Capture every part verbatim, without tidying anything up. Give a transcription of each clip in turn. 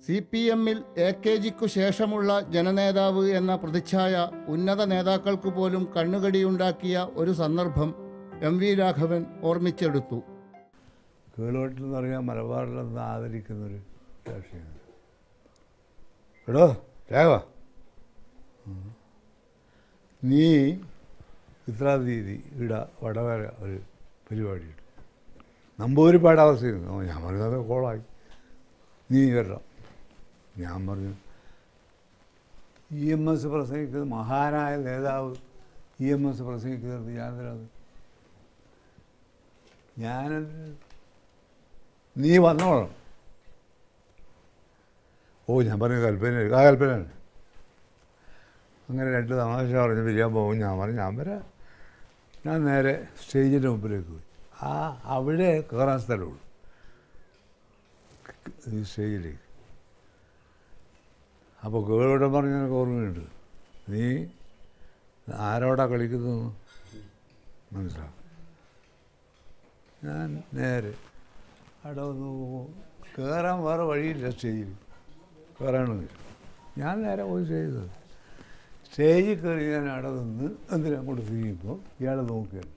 C P എമ്മിൽ A K ജിക്കു ശേഷമുള്ള ജനനേതാവ് എന്ന പ്രതിച്ഛായ ഉന്നത നേതാക്കൾക്ക് പോലും കണ്ണുകടിയുണ്ടാക്കിയ ഒരു സന്ദർഭം എം വി രാഘവൻ ഓർമ്മിച്ചെടുത്തു. കീഴ്വട്ടിൽ എന്ന് പറഞ്ഞാൽ മലബാറിലൊന്ന് ആദരിക്കുന്നൊരു രാഷ്ട്രീയം. എടോ രാഘവ, നീ ഇത്രാം തീയതി ഇവിടെ വടകര ഒരു പരിപാടിയുണ്ട്, നമ്പൂതിരിപ്പാട് അവസ്ഥയുന്നു. ഞാൻ പറഞ്ഞത് കോളായി, നീ വരണം. ഞാൻ പറഞ്ഞു ഇ എം എസ് പ്രസംഗിക്കുന്നത്, മഹാനായ നേതാവ് ഇ എം എസ് പ്രസംഗിക്കുന്നത് ഞാൻ തരാത്, ഞാൻ നീ വന്നോളണം. ഓ ഞാൻ പറഞ്ഞു കൽപ്പന, ആ കൽപ്പനയാണ്. അങ്ങനെ രണ്ട് തമാശ പറഞ്ഞ് പിരിയാൻ പോകും. ഞാൻ പറഞ്ഞു ഞാൻ വരാം. ഞാൻ നേരെ സ്റ്റേജിൻ്റെ മുമ്പിലേക്ക് പോയി. ആ അവിടെ കയറാൻ സ്ഥലമുള്ളൂ ഈ സ്റ്റേജിലേക്ക്. അപ്പോൾ കേളോടെ പറഞ്ഞ് എനിക്ക് ഓർമ്മയുണ്ട്, നീ ആരോടാ കളിക്കുന്നതെന്ന് മനസ്സിലാവും. ഞാൻ നേരെ അവിടെ ഒന്ന് കയറാൻ വേറെ വഴിയില്ല, സ്റ്റേജിൽ കയറാണെങ്കിൽ ഞാൻ നേരെ പോയി സ്റ്റേജിൽ സ്റ്റേജിൽ കയറി ഞാൻ അവിടെ നിന്ന് എന്തിനാ അങ്ങോട്ട് തിരിയുമ്പോൾ ഇയാളെ നോക്കിയാണ്.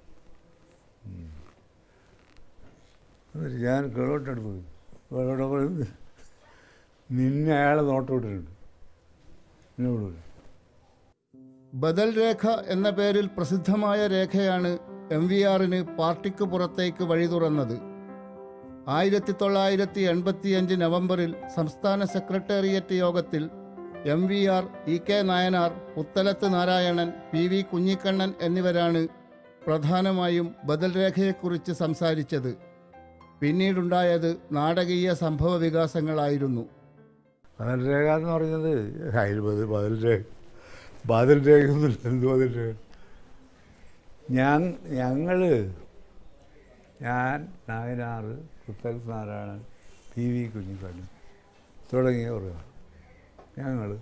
എന്നിട്ട് ഞാൻ കേളോട്ടെടുത്ത് പോയി. കേളോടെ പറയുന്നത് നിന്നെ അയാളെ നോട്ടോട്ടിട്ടുണ്ട് എന്നോട്. ബദൽ രേഖ എന്ന പേരിൽ പ്രസിദ്ധമായ രേഖയാണ് എം വി ആറിന് പാർട്ടിക്ക് പുറത്തേക്ക് വഴി തുറന്നത്. ആയിരത്തി തൊള്ളായിരത്തി എൺപത്തിയഞ്ച് നവംബറിൽ സംസ്ഥാന സെക്രട്ടേറിയറ്റ് യോഗത്തിൽ M V R, E K Nayanar, Puthalath Narayanan, P V Kunhikannan എന്നിവരാണ് പ്രധാനമായും ബദൽ രേഖയെക്കുറിച്ച് സംസാരിച്ചത്. പിന്നീടുണ്ടായത് നാടകീയ സംഭവ വികാസങ്ങളായിരുന്നു. ബദൽ രേഖ എന്ന് പറഞ്ഞത് അതിൽ ബദൽ ബദൽ രേഖ ബദൽ രേഖയൊന്നുമില്ല. എന്ത് ബദൽ രേഖ? ഞാൻ ഞങ്ങൾ ഞാൻ നായനാർ, പുത്തലത്ത് നാരായണൻ, പി വി കുഞ്ഞിക്കണ്ണൻ തുടങ്ങിയവരാണ് ഞങ്ങൾ.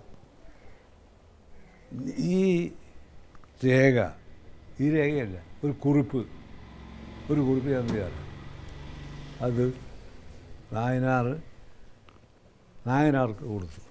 ഈ രേഖ ഈ രേഖയല്ല, ഒരു കുറിപ്പ് ഒരു കുറിപ്പ് ഞാൻ ചെയ്യാറ്. അത് നായനാർ നായനാർക്ക് കൊടുത്തു.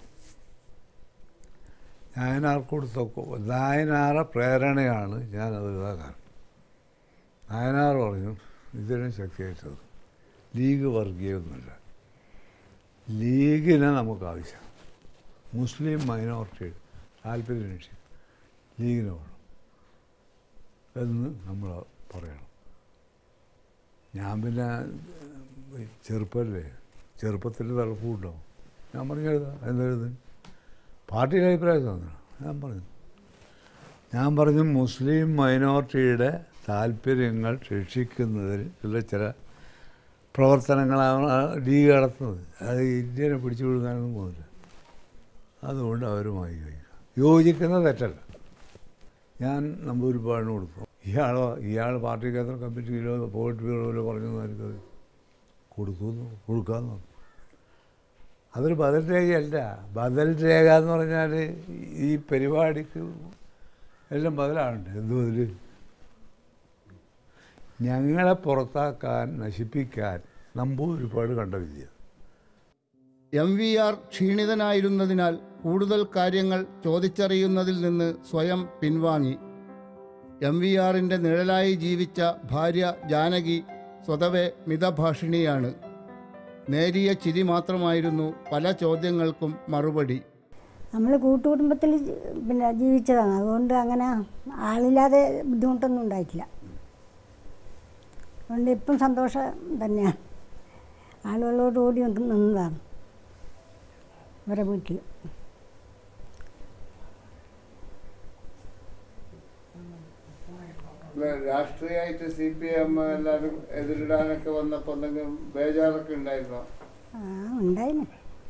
നായനാർക്ക് കൊടുത്തൊക്കെ നായനാറെ പ്രേരണയാണ് ഞാനത് എഴുതാൻ. നായനാർ പറഞ്ഞു ഇതിനെ ശക്തിയായിട്ടത് ലീഗ് വർഗീയമൊന്നുമില്ല, ലീഗിനെ നമുക്ക് ആവശ്യം, മുസ്ലിം മൈനോറിറ്റി താല്പര്യം രക്ഷിക്കും, ലീഗിനെ വേണം എന്ന് നമ്മൾ പറയണം. ഞാൻ പിന്നെ ചെറുപ്പമല്ലേ, ചെറുപ്പത്തിൽ തളപ്പുണ്ടാവും. ഞാൻ പറഞ്ഞു എഴുതാം, എന്തെഴുതും, പാർട്ടിയുടെ അഭിപ്രായം തോന്നണം. ഞാൻ പറഞ്ഞു ഞാൻ പറഞ്ഞു മുസ്ലിം മൈനോറിറ്റിയുടെ താല്പര്യങ്ങൾ രക്ഷിക്കുന്നതിൽ ഉള്ള ചില പ്രവർത്തനങ്ങളാണ് ലീഗ് നടത്തുന്നത്. അത് ഇന്ത്യനെ പിടിച്ചു വിടുന്നതിനൊന്നും പോകുന്നില്ല. അതുകൊണ്ട് അവരുമായി യോജിക്കാം. യോജിക്കുന്നത് തെറ്റല്ല. ഞാൻ നമ്പൂതിരിപ്പാടിന് കൊടുക്കും. ഇയാളോ ഇയാൾ പാർട്ടി കേന്ദ്ര കമ്മിറ്റിയിലോ പോളിറ്റ് ബ്യൂറോയിലോ പറഞ്ഞെന്ന് എനിക്കത് കൊടുക്കുന്നു കൊടുക്കാമെന്ന് പറഞ്ഞു. അതൊരു ബദൽ രേഖയല്ല. ബദൽ രേഖ എന്ന് പറഞ്ഞാൽ ഈ പരിപാടിക്ക് എല്ലാം ബദലാണുണ്ട്. എന്ത് ബദൽ? ഞങ്ങളെ പുറത്താക്കാൻ, നശിപ്പിക്കാൻ നമ്പൂതിരിപ്പാട് കണ്ട വിദ്യ. എം വി ആർ ക്ഷീണിതനായിരുന്നതിനാൽ കൂടുതൽ കാര്യങ്ങൾ ചോദിച്ചറിയുന്നതിൽ നിന്ന് സ്വയം പിൻവാങ്ങി. എം വി ആറിൻ്റെ നിഴലായി ജീവിച്ച ഭാര്യ ജാനകി സ്വതവേ മിതഭാഷിണിയാണ്. നേരിയ ചിരി മാത്രമായിരുന്നു പല ചോദ്യങ്ങൾക്കും മറുപടി. നമ്മൾ കൂട്ടുകുടുംബത്തിൽ പിന്നെ ജീവിച്ചതാണ്, അതുകൊണ്ട് അങ്ങനെ ആളില്ലാതെ ബുദ്ധിമുട്ടൊന്നും ഉണ്ടായിട്ടില്ല. അതുകൊണ്ട് ഇപ്പം സന്തോഷം തന്നെയാണ്. ആളുകളോട് ഓടി നിന്നതാണ് ഇവരെ വീട്ടിൽ. രാഷ്ട്രീയമായിട്ട് സി പി എം എല്ലാവരും എതിരിടാനൊക്കെ വന്നപ്പോൾ എന്തെങ്കിലും ബേജാറൊക്കെ ഉണ്ടായിരുന്നോ? ആ ഉണ്ടായിരുന്നു.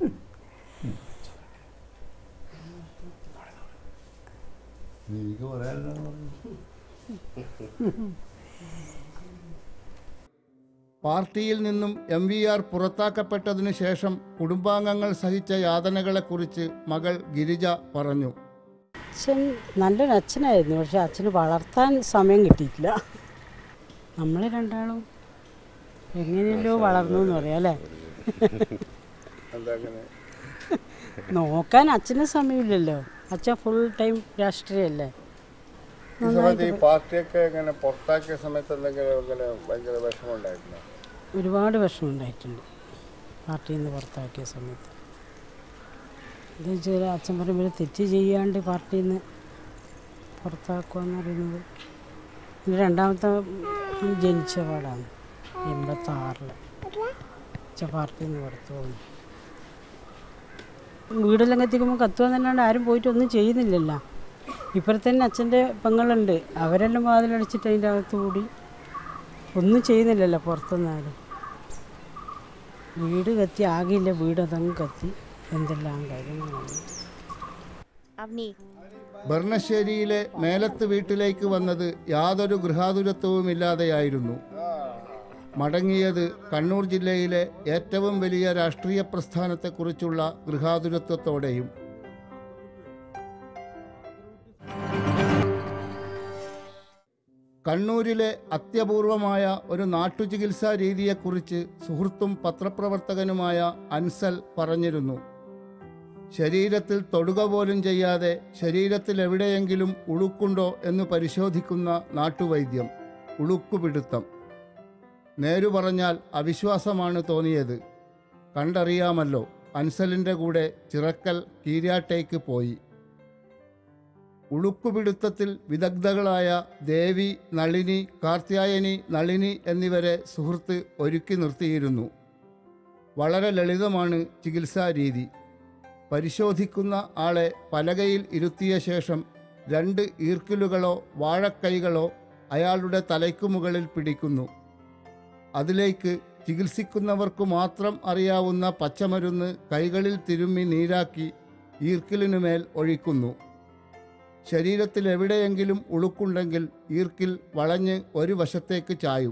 പാർട്ടിയിൽ നിന്നും എം വി ആർ പുറത്താക്കപ്പെട്ടതിനു ശേഷം കുടുംബാംഗങ്ങൾ സഹിച്ച യാതനകളെക്കുറിച്ച് മകൾ ഗിരിജ പറഞ്ഞു. അച്ഛൻ നല്ലൊരു അച്ഛനായിരുന്നു, പക്ഷെ അച്ഛന് വളർത്താൻ സമയം കിട്ടിയിട്ടില്ല. നമ്മൾ രണ്ടാളും എങ്ങനെയല്ലോ വളർന്നു എന്ന് പറയാം അല്ലേ. നോക്കാൻ അച്ഛന് സമയമില്ലല്ലോ. അച്ഛൻ ഫുൾ ടൈം രാഷ്ട്രീയമല്ലേ. ഈ സമയത്ത് ഈ പാർട്ടിയൊക്കെ ഇങ്ങനെ പുറത്താക്കിയ സമയത്ത് എന്തെങ്കിലും ഇങ്ങനെ ഭയങ്കര വിഷമം ഉണ്ടായിരുന്നു? ഒരുപാട് വിഷമം ഉണ്ടായിട്ടുണ്ട് പാർട്ടിയിൽ നിന്ന് പുറത്താക്കിയ സമയത്ത്. എന്താ വെച്ചാൽ അച്ഛൻ പറയുമ്പോൾ തെറ്റ് ചെയ്യാണ്ട് പാർട്ടിയിൽ നിന്ന് പുറത്താക്കുകയെന്ന് പറയുന്നത്. പിന്നെ രണ്ടാമത്തെ ജനിച്ച പാടാണ് എൺപത്താറിൽ അച്ഛൻ പാർട്ടിയിൽ നിന്ന് പുറത്തു പോകുന്നു. വീടെല്ലാം കത്തിക്കുമ്പോൾ കത്തുവന്നല്ലാണ്ട് ആരും പോയിട്ട് ഒന്നും ചെയ്യുന്നില്ലല്ലോ. ഇപ്പുറത്ത് തന്നെ അച്ഛൻ്റെ പെങ്ങളുണ്ട്, അവരെല്ലാം വാതിലടിച്ചിട്ട് അതിൻ്റെ അകത്ത് കൂടി ഒന്നും ചെയ്യുന്നില്ലല്ലോ പുറത്തുനിന്നാലും. വീട് കത്തി ആകില്ല, വീട് അതങ്ങ് കത്തി എന്തെല്ലാം കാര്യങ്ങളാണ്. ഭരണശ്ശേരിയിലെ മേലത്ത് വീട്ടിലേക്ക് വന്നത് യാതൊരു ഗൃഹാതുരത്വവുമില്ലാതെയായിരുന്നു. മടങ്ങിയത് കണ്ണൂർ ജില്ലയിലെ ഏറ്റവും വലിയ രാഷ്ട്രീയ പ്രസ്ഥാനത്തെക്കുറിച്ചുള്ള ഗൃഹാതുരത്വത്തോടെയും. കണ്ണൂരിലെ അത്യപൂർവമായ ഒരു നാട്ടുചികിത്സാ രീതിയെക്കുറിച്ച് സുഹൃത്തും പത്രപ്രവർത്തകനുമായ അൻസൽ പറഞ്ഞിരുന്നു. ശരീരത്തിൽ തൊടുക പോലും ചെയ്യാതെ ശരീരത്തിൽ എവിടെയെങ്കിലും ഉളുക്കുണ്ടോ എന്ന് പരിശോധിക്കുന്ന നാട്ടുവൈദ്യം, ഉളുക്കുപിടുത്തം. നേരു പറഞ്ഞാൽ അവിശ്വാസമാണ് തോന്നിയത്. കണ്ടറിയാമല്ലോ, അൻസലിൻ്റെ കൂടെ ചിറക്കൽ കീര്യാട്ടേക്ക് പോയി. ഉളുക്കുപിടുത്തത്തിൽ വിദഗ്ധകളായ ദേവി, നളിനി, കാർത്യായനി, നളിനി എന്നിവരെ സുഹൃത്ത് ഒരുക്കി നിർത്തിയിരുന്നു. വളരെ ലളിതമാണ് ചികിത്സാ രീതി. പരിശോധിക്കുന്ന ആളെ പലകയിൽ ഇരുത്തിയ ശേഷം രണ്ട് ഈർക്കിലുകളോ വാഴക്കൈകളോ അയാളുടെ തലയ്ക്കു മുകളിൽ പിടിക്കുന്നു. അതിലേക്ക് ചികിത്സിക്കുന്നവർക്കു മാത്രം അറിയാവുന്ന പച്ചമരുന്ന് കൈകളിൽ തിരുമ്മി നീരാക്കി ഈർക്കിലിനുമേൽ ഒഴിക്കുന്നു. ശരീരത്തിൽ എവിടെയെങ്കിലും ഉളുക്കുണ്ടെങ്കിൽ ഈർക്കിൽ വളഞ്ഞ് ഒരു വശത്തേക്ക് ചായും.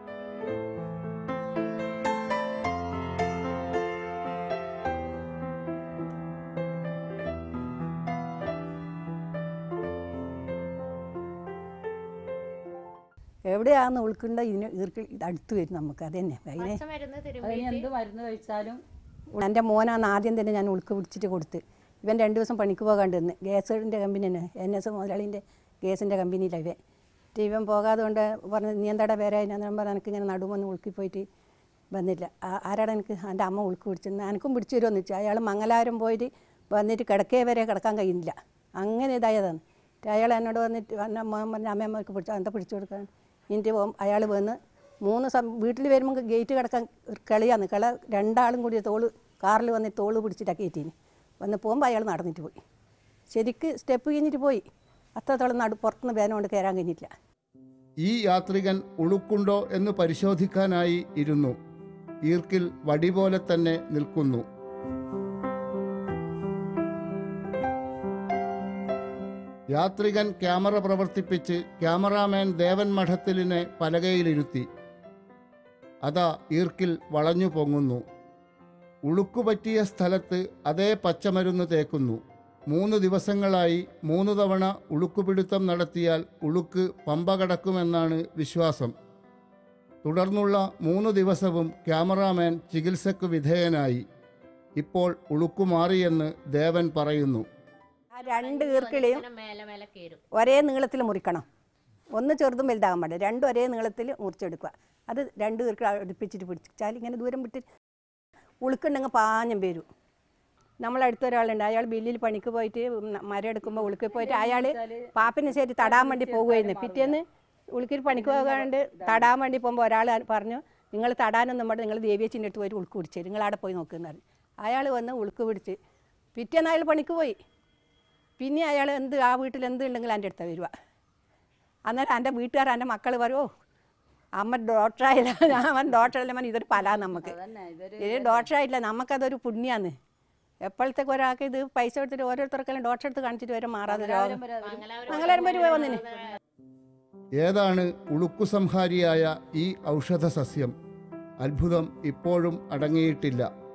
എവിടെയാണെന്ന് ഉൾക്കുണ്ട ഇതിന് ഈർക്കിൽ അടുത്ത് വരും നമുക്ക്. അത് തന്നെ അതിനെ എന്ത് മരുന്ന് കഴിച്ചാലും. എൻ്റെ മോനാന്ന് ആദ്യം തന്നെ ഞാൻ ഉൾക്ക് പിടിച്ചിട്ട് കൊടുത്ത്. ഇവൻ രണ്ട് ദിവസം പണിക്ക് പോകാണ്ട് നിന്ന് ഗ്യാസിൻ്റെ കമ്പനി തന്നെ, എൻ എസ് മുതലാളിൻ്റെ ഗ്യാസിൻ്റെ കമ്പനിയിലാണ് ഇവൻ. ഇവൻ പോകാതെ കൊണ്ട് പറഞ്ഞ് നീ എന്താടാ പേരാ ഞാൻ പറഞ്ഞാൽ എനിക്ക് ഇങ്ങനെ നടുവൊന്ന് ഉളുക്കി പോയിട്ട് വന്നില്ല. ആരാടാ എനിക്ക് എൻ്റെ അമ്മ ഉൾക്ക് പിടിച്ചെന്ന് എനിക്കും പിടിച്ചു വരുമെന്ന് വെച്ചാൽ അയാൾ മംഗലാപുരം പോയിട്ട് വന്നിട്ട് കിടക്കേ വരെ കിടക്കാൻ കഴിയുന്നില്ല. അങ്ങനെ ഇതായതാണ്. അയാൾ എന്നോട് വന്നിട്ട് എൻ്റെ അമ്മ പറഞ്ഞ അമ്മയമ്മക്ക് പിടിച്ചു എന്താ പിടിച്ചു കൊടുക്കാൻ എനിക്ക് പോകും. അയാൾ വന്ന് മൂന്ന് സം വീട്ടിൽ വരുമ്പോൾ ഗേറ്റ് കിടക്കാൻ കളിയാന്ന് കള രണ്ടാളും കൂടി തോള് കാറിൽ വന്നിട്ട് തോള് പിടിച്ചിട്ടാണ് കയറ്റീന്. വന്ന് പോകുമ്പോൾ അയാൾ നടന്നിട്ട് പോയി. ശരിക്ക് സ്റ്റെപ്പ് കഴിഞ്ഞിട്ട് പോയി. അത്രത്തോളം നടു പുറത്തുനിന്ന് വേദന കൊണ്ട് കയറാൻ കഴിഞ്ഞിട്ടില്ല. ഈ യാത്രികൻ ഉളുക്കുണ്ടോ എന്ന് പരിശോധിക്കാനായി ഇരുന്നു. ഈർക്കിൽ വടി പോലെ തന്നെ നിൽക്കുന്നു. യാത്രികൻ ക്യാമറ പ്രവർത്തിപ്പിച്ച് ക്യാമറാമാൻ ദേവൻ മഠത്തിലിനെ പലകയിലിരുത്തി. അതാ ഈർക്കിൽ വളഞ്ഞു പൊങ്ങുന്നു. ഉളുക്കുപറ്റിയ സ്ഥലത്ത് അതേ പച്ചമരുന്ന് തേക്കുന്നു. മൂന്ന് ദിവസങ്ങളായി മൂന്ന് തവണ ഉളുക്കുപിടുത്തം നടത്തിയാൽ ഉളുക്ക് പമ്പ കടക്കുമെന്നാണ് വിശ്വാസം. തുടർന്നുള്ള മൂന്ന് ദിവസവും ക്യാമറാമാൻ ചികിത്സക്ക് വിധേയനായി. ഇപ്പോൾ ഉളുക്കു മാറിയെന്ന് ദേവൻ പറയുന്നു. ആ രണ്ട് ഈർക്കിളിയും ഒരേ നീളത്തിൽ മുറിക്കണം. ഒന്ന് ചെറുതും വലുതാകാൻ പാടില്ല. രണ്ടും ഒരേ നീളത്തിൽ മുറിച്ചെടുക്കുക. അത് രണ്ട് ഈർക്കിൾ അടുപ്പിച്ചിട്ട് പിടിച്ചാൽ ഇങ്ങനെ ദൂരം വിട്ട് ഉളുക്കുണ്ടെങ്കിൽ പാഞ്ഞം വരും. നമ്മളടുത്ത ഒരാളുണ്ട്, അയാൾ ബില്ലിൽ പണിക്ക് പോയിട്ട് മരം എടുക്കുമ്പോൾ ഉളുക്കിൽ പോയിട്ട് അയാൾ പാപ്പിന് ശരി തടാൻ വേണ്ടി പോകുമായിരുന്നു. പിറ്റേന്ന് ഉളുക്കിൽ പണിക്ക് പോകാണ്ട് തടാൻ വേണ്ടി പോകുമ്പോൾ ഒരാൾ പറഞ്ഞു നിങ്ങൾ തടാനൊന്നും വേണ്ട, നിങ്ങൾ ദേവിയച്ചിൻ്റെ അടുത്ത് പോയിട്ട് ഉളുക്ക് പിടിച്ചു നിങ്ങൾ അവിടെ പോയി നോക്കുന്നത്. അയാൾ വന്ന് ഉളുക്ക് പിടിച്ച് പിറ്റേന്ന് അയാൾ പണിക്ക് പോയി. പിന്നെ അയാൾ എന്ത് ആ വീട്ടിൽ എന്ത് ഉണ്ടെങ്കിൽ എൻ്റെ അടുത്ത് വരുക. അന്നേരം എൻ്റെ വീട്ടുകാർ എൻ്റെ മക്കൾ പറയുമോ അമ്മ ഡോക്ടറായില്ല, അവൻ ഡോക്ടറല്ല, അവൻ ഇതൊരു പല നമുക്ക് ഇത് ഡോക്ടറായില്ല, നമുക്കതൊരു പുണ്യാന്ന്. എപ്പോഴത്തേക്ക് ഒരാൾക്ക് ഇത് പൈസ എടുത്തിട്ട് ഓരോരുത്തർക്കെല്ലാം ഡോക്ടറെ അടുത്ത് കാണിച്ചിട്ട് വരെ മാറാതെ രോഗം മംഗലാപുരം വരെ വന്നിന്. ഏതാണ് ഉളുക്കു സംഹാരിയായ ഈ ഔഷധ സസ്യം? അത്ഭുതം ഇപ്പോഴും അടങ്ങിയിട്ടില്ല.